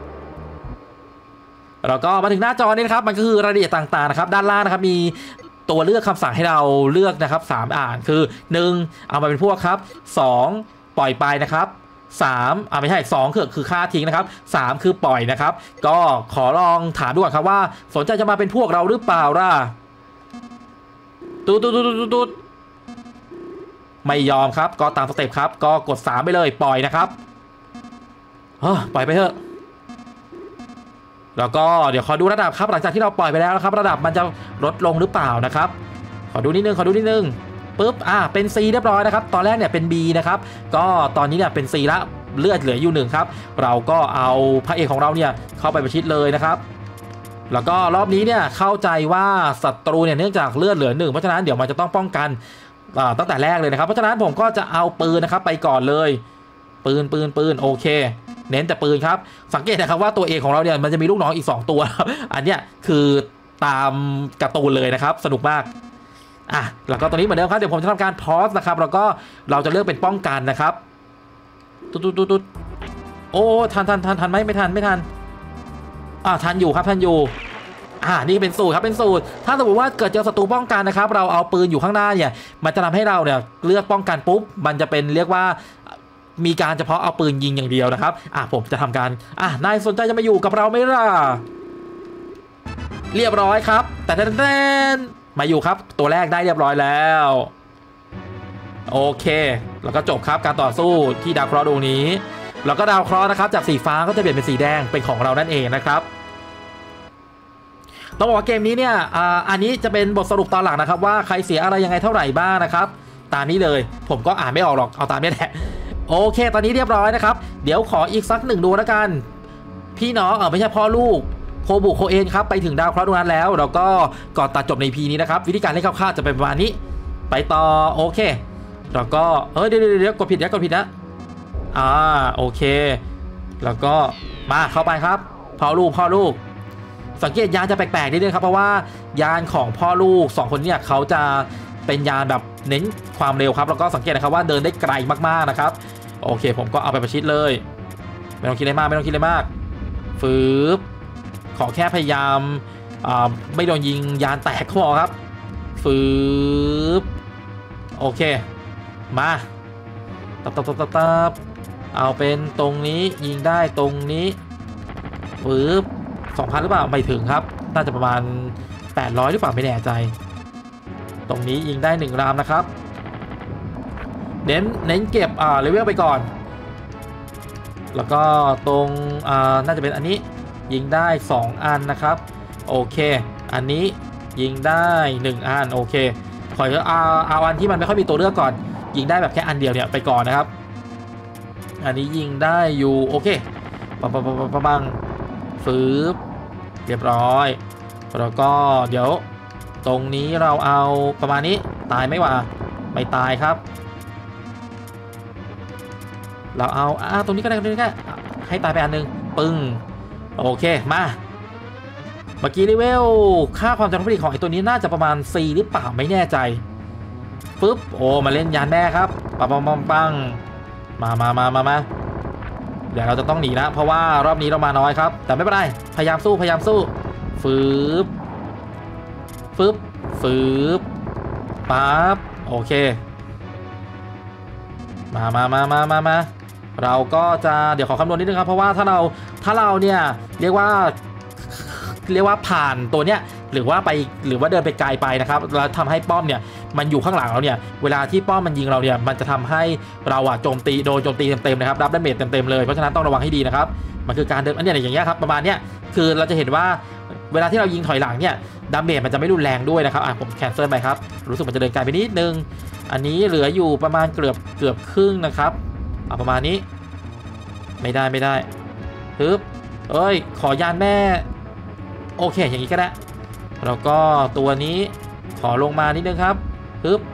แล้วก็มาถึงหน้าจอนี้นะครับมันก็คือรายละเอียดต่างๆนะครับด้านล่างนะครับมีตัวเลือกคำสั่งให้เราเลือกนะครับ3อ่านคือ1เอามาเป็นพวกครับ2ปล่อยไปนะครับ3ไม่ใช่2คือฆ่าทิ้งนะครับ3คือปล่อยนะครับก็ขอลองถามดูก่อนครับว่าสนใจจะมาเป็นพวกเราหรือเปล่าล่ะตุ๊ดไม่ยอมครับก็ตามสเต็ปครับก็กด3ไปเลยปล่อยนะครับปล่อยไปเถอะแล้วก็เดี๋ยวขอดูระดับครับหลังจากที่เราปล่อยไปแล้วนะครับระดับมันจะลดลงหรือเปล่านะครับขอดูนิดนึงปุ๊บเป็น C เรียบร้อยนะครับตอนแรกเนี่ยเป็น B นะครับก็ตอนนี้เนี่ยเป็น C ละเลือดเหลืออยู่1ครับเราก็เอาพระเอกของเราเนี่ยเข้าไปประชิดเลยนะครับแล้วก็รอบนี้เนี่ยเข้าใจว่าศัตรูเนี่ยเนื่องจากเลือดเหลือ1เพราะฉะนั้นเดี๋ยวมันจะต้องป้องกันตั้งแต่แรกเลยนะครับเพราะฉะนั้นผมก็จะเอาปืนนะครับไปก่อนเลยปืนโอเคเน้นแต่ปืนครับสังเกตนะครับว่าตัวเอกของเราเนี่ยมันจะมีลูกน้องอีก2ตัวอันเนี้ยคือตามการ์ตูนเลยนะครับสนุกมากแล้วก็ตัวนี้เหมือนเดิมครับเดี๋ยวผมจะทำการพอสนะครับแล้วก็เราจะเลือกเป็นป้องกันนะครับตุ๊ดโอ้ทันไหมไม่ทันทันอยู่ครับทันอยู่นี่เป็นสูตรครับเป็นสูตรถ้าสมมติว่าเกิดเจอศัตรูป้องกันนะครับเราเอาปืนอยู่ข้างหน้าเนี่ยมันจะทำให้เราเนี่ยเลือกป้องกันปุ๊บมันจะเป็นเรียกว่ามีการเฉพาะเอาปืนยิงอย่างเดียวนะครับผมจะทำการนายสนใจจะมาอยู่กับเราไหมล่ะเรียบร้อยครับแต่มาอยู่ครับตัวแรกได้เรียบร้อยแล้วโอเคแล้วก็จบครับการต่อสู้ที่ดาวเคราะห์ดวงนี้แล้วก็ดาวเคราะห์นะครับจากสีฟ้าก็จะเปลี่ยนเป็นสีแดงเป็นของเรานั่นเองนะครับต้องบอกว่าเกมนี้เนี่ยอันนี้จะเป็นบทสรุปตอนหลังนะครับว่าใครเสียอะไรยังไงเท่าไหร่บ้างนะครับตามนี้เลยผมก็อ่านไม่ออกหรอกเอาตามนี้แหละโอเคตอนนี้เรียบร้อยนะครับเดี๋ยวขออีกสัก1ดูแล้วกันพี่น้องไม่ใช่พ่อลูกโคบุโคเอนครับไปถึงดาวเคราะห์ดวงนั้นแล้วเราก็ก่อนตัดจบใน EP นี้นะครับวิธีการเล่นคร่าวๆจะเป็นประมาณนี้ไปต่อโอเคแล้วก็เดี๋ยวกดผิดนะโอเคแล้วก็มาเข้าไปครับพ่อลูกสังเกตยานจะแปลกๆนิดนึงครับเพราะว่ายานของพ่อลูก2คนเนี่ยเขาจะเป็นยานแบบเน้นความเร็วครับแล้วก็สังเกตนะครับว่าเดินได้ไกลมากๆนะครับโอเคผมก็เอาไปประชิดเลยไม่ต้องคิดอะไรมากฟืบขอแค่พยายามไม่โดนยิงยานแตกก็พอครับฟืบโอเคมาตับเอาเป็นตรงนี้ยิงได้ตรงนี้ฟืบ2,000หรือเปล่าไม่ถึงครับน่าจะประมาณ800หรือเปล่าไม่แน่ใจตรงนี้ยิงได้1รามนะครับเน้นเก็บเลเวลไปก่อนแล้วก็ตรงน่าจะเป็นอันนี้ยิงได้2อันนะครับโอเคอันนี้ยิงได้1อันโอเคขอเอาอันที่มันไม่ค่อยมีตัวเลือกก่อนยิงได้แบบแค่อันเดียวเนี่ยไปก่อนนะครับอันนี้ยิงได้อยู่โอเคปังฟืบเรียบร้อยแล้วก็เดี๋ยวตรงนี้เราเอาประมาณนี้ตายไหมวะไม่ตายครับเราเอาตรงนี้ก็ได้ให้ตายไปอันนึงปึ้งโอเคมาเมื่อกี้เลเวลค่าความจำเป็นของไอ้ตัวนี้น่าจะประมาณ4หรือเปล่าไม่แน่ใจปึ๊บมาเล่นยานแม่ครับปังมาเดี๋ยวเราจะต้องหนีนะเพราะว่ารอบนี้เรามาน้อยครับแต่ไม่เป็นไรพยายามสู้ฟืบปั๊บโอเคมาเราก็จะเดี๋ยวขอคำนวณนิดนึงครับเพราะว่าถ้าเราเนี่ยเรียกว่าผ่านตัวเนี้ยหรือว่าเดินไปไกลไปนะครับแล้วทำให้ป้อมเนี่ยมันอยู่ข้างหลังเราเนี่ยเวลาที่ป้อมมันยิงเราเนี่ยมันจะทำให้เราโจมตีเต็มนะครับรับดาเมจเต็มเลยเพราะฉะนั้นต้องระวังให้ดีนะครับมันคือการเดินอันนี้อย่างเงี้ยครับประมาณเนี้ยคือเราจะเห็นว่าเวลาที่เรายิงถอยหลังเนี่ยดาเมจมันจะไม่รุนแรงด้วยนะครับผมแคนเซิลไปครับรู้สึกมันจะเดินไกลไปนิดนึงอันนี้เหลืออยู่ประมาณเกือบครึ่งนะครับประมาณนี้ไม่ได้ปึ๊บขอยานแม่โอเคอย่างนี้ก็ได้แล้วก็ตัวนี้ขอลงมานิดนึงครับปึ๊บ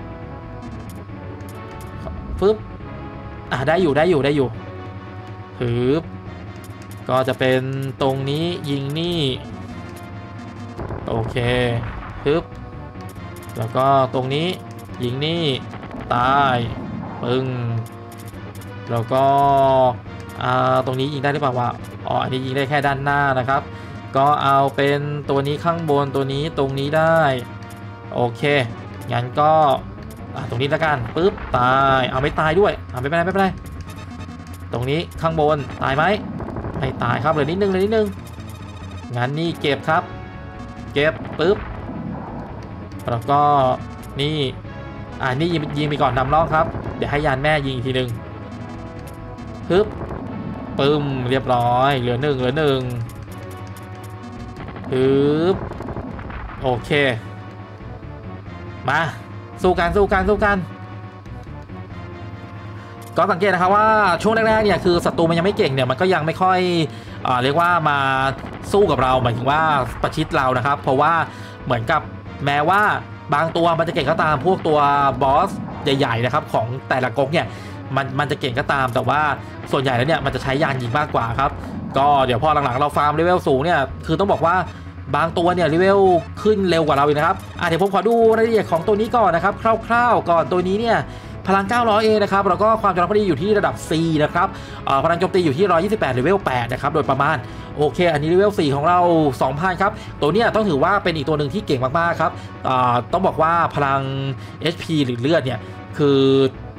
ได้อยู่ปึ๊บก็จะเป็นตรงนี้ยิงนี่โอเคปึ๊บแล้วก็ตรงนี้ยิงนี่ตายปึ้งแล้วก็ตรงนี้ยิงได้หรือเปล่าวะอันนี้ยิงได้แค่ด้านหน้านะครับก็เอาเป็นตัวนี้ข้างบนตัวนี้ตรงนี้ได้โอเคงั้นก็ตรงนี้ละกันปึ๊บตายไม่ตายด้วยไม่เป็นไรตรงนี้ข้างบนตายไหมไม่ตายครับเลยนิดนึงงั้นนี่เก็บครับเก็บปึ๊บแล้วก็นี่นี่ยิงไปก่อนนำร่องครับเดี๋ยวให้ยานแม่ยิงอีกทีนึงปึ๊บปึ้มเรียบร้อยเหลือหนึ่งปึ๊บโอเคมาสู้กันก็สังเกตนะครับว่าช่วงแรกๆเนี่ยคือศัตรูมันยังไม่เก่งเนี่ยมันก็ยังไม่ค่อยเรียกว่ามาสู้กับเราหมายถึงว่าประชิดเรานะครับเพราะว่าเหมือนกับแม้ว่าบางตัวมันจะเก่งก็ตามพวกตัวบอสใหญ่ๆนะครับของแต่ละก๊กเนี่ยมันจะเก่งก็ตามแต่ว่าส่วนใหญ่แล้วเนี่ยมันจะใช้ยานยิงมากกว่าครับก็เดี๋ยวพอหลังๆเราฟาร์มเลเวลสูงเนี่ยคือต้องบอกว่าบางตัวเนี่ยเลเวลขึ้นเร็วกว่าเราอีกนะครับเดี๋ยวผมขอดูรายละเอียดของตัวนี้ก่อนนะครับคร่าวๆก่อนตัวนี้เนี่ยพลัง900เองนะครับแล้วก็ความจำเป็นพอดีอยู่ที่ระดับ C นะครับพลังโจมตีอยู่ที่128เลเวล8นะครับโดยประมาณโอเคอันนี้เลเวล4ของเรา 2,000 ครับตัวนี้ต้องถือว่าเป็นอีกตัวหนึ่งที่เก่งมากๆครับต้องบอกว่าพลัง HP หรือเลือดเนี่ยคือ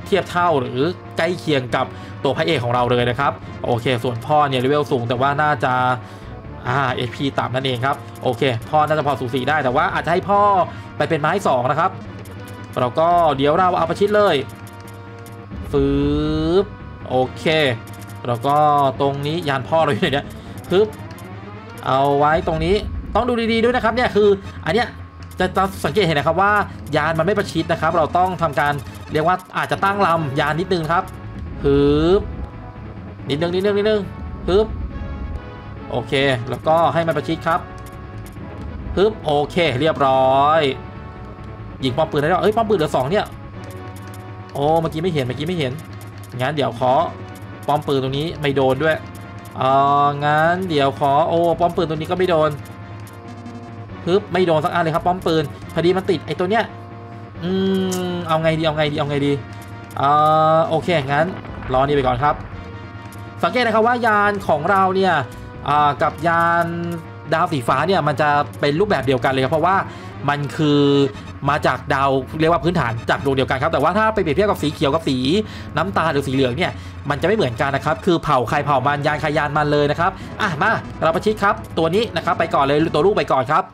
เทียบเท่าหรือใกล้เคียงกับตัวพระเอกของเราเลยนะครับโอเคส่วนพ่อเนี่ยเลเวลสูงแต่ว่าน่าจะHP ต่ำนั่นเองครับโอเคพ่อน่าจะพอสูสีได้แต่ว่าอาจจะให้พ่อไปเป็นไม้2นะครับเราก็เดี๋ยวเราเอาประชิดเลยฟืบโอเคแล้วก็ตรงนี้ยานพ่อเราอยู่ไหนเนี่ยปึ๊บเอาไว้ตรงนี้ต้องดูดีๆด้วยนะครับเนี่ยคืออันเนี้ยจะสังเกตเห็นนะครับว่ายานมันไม่ประชิดนะครับเราต้องทำการเรียกว่าอาจจะตั้งลำยานนิดนึงครับปึ๊บนิดนึงปึ๊บโอเคแล้วก็ให้มันประชิดครับปึ๊บโอเคเรียบร้อยยิงป้อมปืนได้แล้วป้อมปืนเหลือ2เนี่ยโอ้เมื่อกี้ไม่เห็นงั้นเดี๋ยวขอป้อมปืนตรงนี้ไม่โดนด้วยงั้นเดี๋ยวขอป้อมปืนตรงนี้ก็ไม่โดนปึ๊บไม่โดนสักอันเลยครับป้อมปืนพอดีมันติดไอ้ตัวเนี้ยเอาไงดีโอเคงั้นรอนี่ไปก่อนครับสังเกตนะครับว่ายานของเราเนี่ยกับยานดาวสีฟ้าเนี่ยมันจะเป็นรูปแบบเดียวกันเลยครับเพราะว่ามันคือมาจากดาวเรียกว่าพื้นฐานจากดวงเดียวกันครับแต่ว่าถ้าไปเปรียบเทียบกับสีเขียวกับสีน้ำตาลหรือสีเหลืองเนี่ยมันจะไม่เหมือนกันนะครับคือเผ่าใครเผ่ามันยานใครยานมันเลยนะครับมาเราประชิดครับตัวนี้นะครับไปก่อนเลยตัวลูกไปก่อนครับ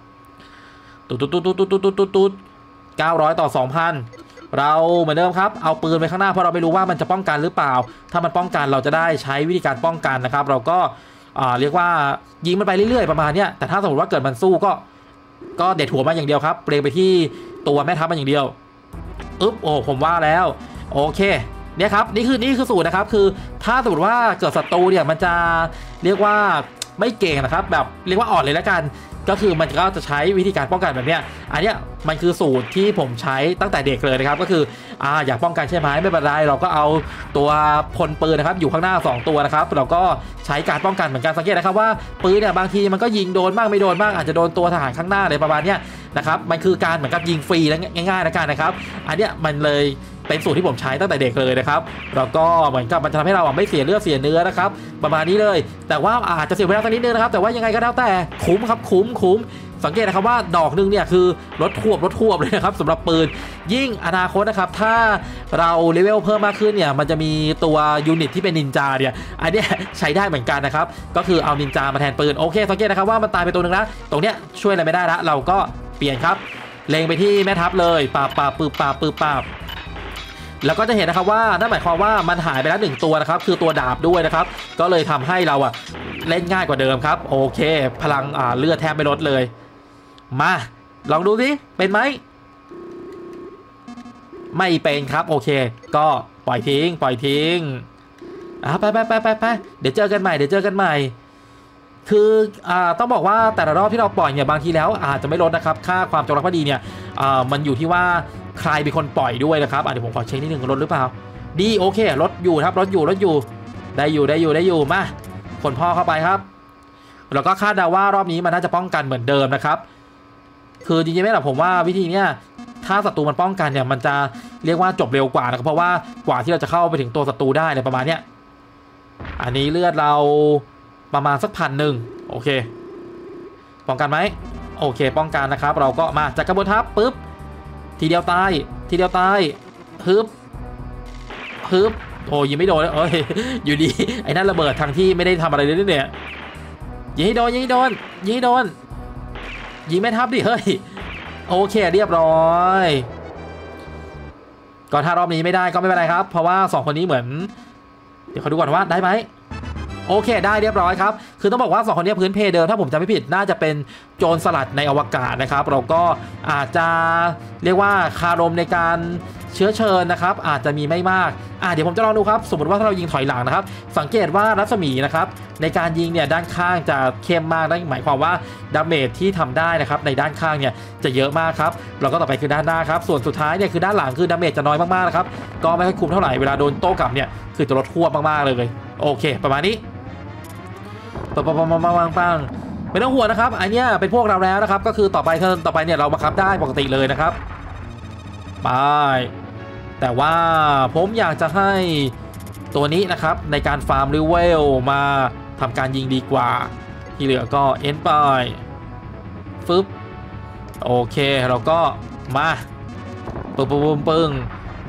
ตุ๊ด900 ต่อ 2,000เราเหมือนเดิมครับเอาปืนไปข้างหน้าเพราะเราไม่รู้ว่ามันจะป้องกันหรือเปล่าถ้ามันป้องกันเราจะได้ใช้วิธีการป้องกันนะครับเราก็เรียกว่ายิงมันไปเรื่อยๆประมาณนี้แต่ถ้าสมมติว่าเกิดมันสู้ก็เด็ดหัวมันอย่างเดียวครับเปลงไปที่ตัวแม่ทัพมันอย่างเดียวผมว่าแล้วโอเคเนี่ยครับนี่คือสูตรนะครับคือถ้าสมมติว่าเกิดศัตรูเนี่ยมันจะเรียกว่าไม่เก่งนะครับแบบเรียกว่าอ่อนเลยแล้วกันก็คือมันก็จะใช้วิธีการป้องกันแบบเนี้ยอันเนี้ยมันคือสูตรที่ผมใช้ตั้งแต่เด็กเลยนะครับก็คืออยากป้องกันใช่ไหมไม่เป็นไรเราก็เอาตัวพลปืนนะครับอยู่ข้างหน้า2ตัวนะครับเราก็ใช้การป้องกันเหมือนกันสังเกตนะครับว่าปืนเนี่ยบางทีมันก็ยิงโดนบ้างไม่โดนบ้างอาจจะโดนตัวทหารข้างหน้าเลยประมาณเนี้ยนะครับมันคือการเหมือนกับยิงฟรีแล้วง่ายๆนะกันนะครับอันเนี้ยมันเลยเป็นสูตรที่ผมใช้ตั้งแต่เด็กเลยนะครับแล้วก็เหมือนกับมันจะทำให้เราไม่เสียเลือดเสียเนื้อนะครับประมาณนี้เลยแต่ว่าอาจจะเสียเวลาสักนิดนึงนะครับแต่ว่ายังไงก็แล้วแต่คุ้มครับคุ้มสังเกตนะครับว่าดอกนึงเนี่ยคือรถทวบเลยนะครับสำหรับปืนยิ่งอนาคตนะครับถ้าเราเลเวลเพิ่มมากขึ้นเนี่ยมันจะมีตัวยูนิตที่เป็นนินจาเนี่ยอันนี้ใช้ได้เหมือนกันนะครับก็คือเอานินจามาแทนปืนโอเคสังเกตนะครับว่ามันตายไปตัวนึงนะตรงเนี้ยช่วยอะไรไม่ได้ละเราก็เปลี่ยนครับเล็งไปที่แม่ทัพเลยปาบแล้วก็จะเห็นนะครับว่านั่นหมายความว่ามันหายไปแล้ว1ตัวนะครับคือตัวดาบด้วยนะครับก็เลยทำให้เราเล่นง่ายกว่าเดิมครับโอเคพลังเลือดแทบไม่ลดเลยมาลองดูสิเป็นไหมไม่เป็นครับโอเคก็ปล่อยทิ้งไปเดี๋ยวเจอกันใหม่คือต้องบอกว่าแต่ละรอบที่เราปล่อยเนี่ยบางทีแล้วอาจจะไม่ลดนะครับค่าความจงรักภักดีเนี่ยมันอยู่ที่ว่าใครเป็นคนปล่อยด้วยนะครับเดี๋ยวผมขอเช็คนิดนึงลดหรือเปล่าดีโอเคลดอยู่ครับลดอยู่ได้อยู่มาคนพ่อเข้าไปครับแล้วก็คาดเดาว่ารอบนี้มันน่าจะป้องกันเหมือนเดิมนะครับคือจริงๆไม่หรอกผมว่าวิธีเนี้ยถ้าศัตรูมันป้องกันเนี่ยมันจะเรียกว่าจบเร็วกว่านะครับเพราะว่ากว่าที่เราจะเข้าไปถึงตัวศัตรูได้เนี่ยประมาณเนี้ยอันนี้เลือดเราประมาณสัก1,000โอเคป้องกันไหมโอเคป้องกันนะครับเราก็มาจากกระบวนทัพปุ๊บทีเดียวตายฮึบโอ้ยิงไม่โดนอยู่ดีไอ้นั่นระเบิดทางที่ไม่ได้ทำอะไรเลยเนี่ยยิงให้โดนยิงไม่ทับดิเฮ้ยโอเคเรียบร้อยก็ถ้ารอบนี้ไม่ได้ก็ไม่เป็นไรครับเพราะว่า2คนนี้เหมือนเดี๋ยวเขาดูก่อนว่าได้ไหมโอเคได้เรียบร้อยครับคือต้องบอกว่า2คนนี้พื้นเพเดิมถ้าผมจำไม่ผิดน่าจะเป็นโจรสลัดในอวกาศนะครับเราก็อาจจะเรียกว่าคารมในการเชื้อเชิญนะครับอาจจะมีไม่มากเดี๋ยวผมจะลองดูครับสมมติว่าถ้าเรายิงถอยหลังนะครับสังเกตว่ารัศมีนะครับในการยิงเนี่ยด้านข้างจะเข้มมากนั่นหมายความว่าดาเมจที่ทำได้นะครับในด้านข้างเนี่ยจะเยอะมากครับแล้วก็ต่อไปคือด้านหน้าครับส่วนสุดท้ายเนี่ยคือด้านหลังคือดาเมจจะน้อยมากๆนะครับก็ไม่ค่อยคุ้มเท่าไหร่เวลาโดนโต้กลับเนี่ยคือจะลดควบมากๆเลยโอเคประมาณนี้ปังไม่ต้องห่วงนะครับอันนี้เป็นพวกเราแล้วนะครับก็คือต่อไปเนี่ยเราบังคับได้ปกติเลยนะครับไปแต่ว่าผมอยากจะให้ตัวนี้นะครับในการฟาร์มรีเวลมาทำการยิงดีกว่าที่เหลือก็เอ็นไปฟึบโอเคเราก็มาปึ้ง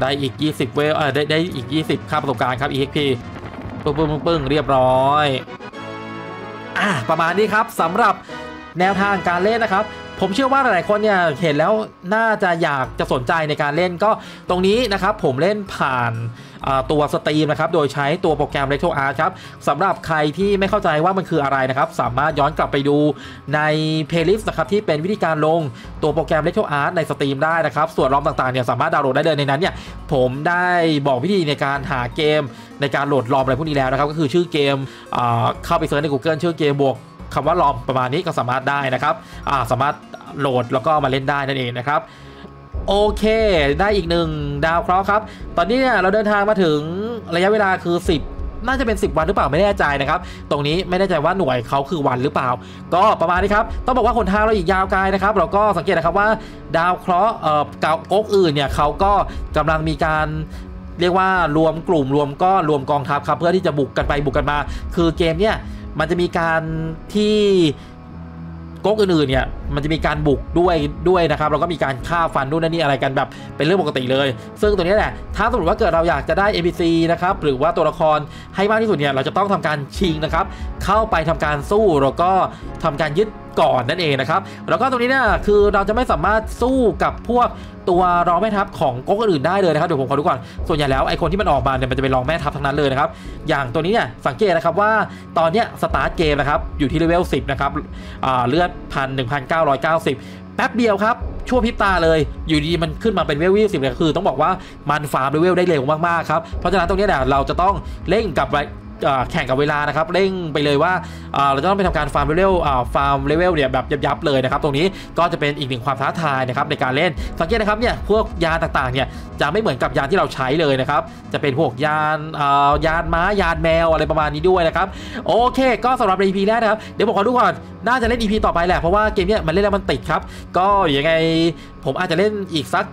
ได้อีก20เวลได้อีก20ค่าประสบการณ์ครับ EXP ปึ้งเรียบร้อยประมาณนี้ครับสำหรับแนวทางการเล่นนะครับผมเชื่อว่าหลายๆคนเนี่ยเห็นแล้วน่าจะอยากจะสนใจในการเล่นก็ตรงนี้นะครับผมเล่นผ่านตัวสตรีมนะครับโดยใช้ตัวโปรแกรม Retro Art ครับสำหรับใครที่ไม่เข้าใจว่ามันคืออะไรนะครับสามารถย้อนกลับไปดูใน playlist นะครับที่เป็นวิธีการลงตัวโปรแกรม Retro Art ในสตรีมได้นะครับส่วนROMต่างๆเนี่ยสามารถดาวน์โหลดได้เลยในนั้นเนี่ยผมได้บอกวิธีในการหาเกมในการโหลดROMอะไรพวกนี้แล้วนะครับก็คือชื่อเกมเข้าไปเซิร์ชใน Google ชื่อเกมบวกคำว่าROMประมาณนี้ก็สามารถได้นะครับสามารถโหลดแล้วก็มาเล่นได้นั่นเองนะครับโอเคได้อีก1ดาวเคราะห์ครับตอนนี้เนี่ยเราเดินทางมาถึงระยะเวลาคือ10น่าจะเป็น10วันหรือเปล่าไม่แน่ใจนะครับตรงนี้ไม่แน่ใจว่าหน่วยเขาคือวันหรือเปล่าก็ประมาณนี้ครับต้องบอกว่าหนทางเราอีกยาวไกลนะครับเราก็สังเกตนะครับว่าดาวเคราะห์ก๊กอื่นเนี่ยเขาก็กำลังมีการเรียกว่ารวมกลุ่มรวมกองทัพครับเพื่อที่จะบุกกันไปบุกกันมาคือเกมเนี่ยมันจะมีการที่ก๊กอื่นๆเนี่ยมันจะมีการบุกด้วยนะครับเราก็มีการฆ่าฟันนู่นนี่อะไรกันแบบเป็นเรื่องปกติเลยซึ่งตัวนี้แหละถ้าสมมติว่าเกิดเราอยากจะได้ NPC นะครับหรือว่าตัวละครให้มากที่สุดเนี่ยเราจะต้องทำการชิงนะครับเข้าไปทำการสู้แล้วก็ทำการยึดก่อนนั่นเองนะครับแล้วก็ตรงนี้เนี่ยคือเราจะไม่สามารถสู้กับพวกตัวรองแม่ทัพของก๊กอื่นได้เลยนะครับเดี๋ยวผมขอดูก่อนส่วนใหญ่แล้วไอคนที่มันออกมาเนี่ยมันจะเป็นรองแม่ทัพทั้งนั้นเลยนะครับอย่างตัวนี้เนี่ยสังเกตนะครับว่าตอนเนี้ยสตาร์ทเกมนะครับอยู่ที่เลเวล10นะครับเลือด1,990แป๊บเดียวครับชั่วพริบตาเลยอยู่ดีมันขึ้นมาเป็นเลเวล10เลยคือต้องบอกว่ามันฟาร์มเลเวลได้เร็วมากๆครับเพราะฉะนั้นตรงนี้เนี่ยเราจะต้องเร่งกับแข่งกับเวลานะครับเร่งไปเลยว่าเราจะต้องไปทำการฟาร์มเลเวลเนี่ยแบบยับเลยนะครับตรงนี้ก็จะเป็นอีกหนึ่งความท้าทายนะครับในการเล่นสังเกตนะครับเนี่ยพวกยานต่างๆเนี่ยจะไม่เหมือนกับยานที่เราใช้เลยนะครับจะเป็นพวกยานม้ายานแมวอะไรประมาณนี้ด้วยนะครับโอเคก็สำหรับ EP แรกนะครับเดี๋ยวผมขอดูก่อนน่าจะเล่น EP ต่อไปแหละเพราะว่าเกมเนี้ยมันเล่นแล้วมันติดครับก็ยังไงผมอาจจะเล่นอีกสัก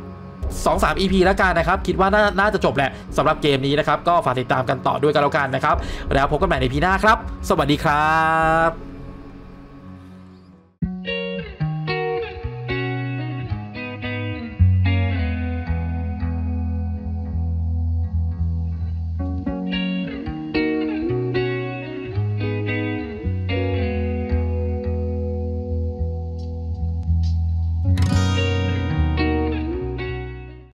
2-3 EP แล้วกันนะครับคิดว่าน่าจะจบแหละสำหรับเกมนี้นะครับก็ฝากติดตามกันต่อด้วยกันแล้วกันนะครับแล้วพบกันใหม่ใน EP หน้าครับสวัสดีครับ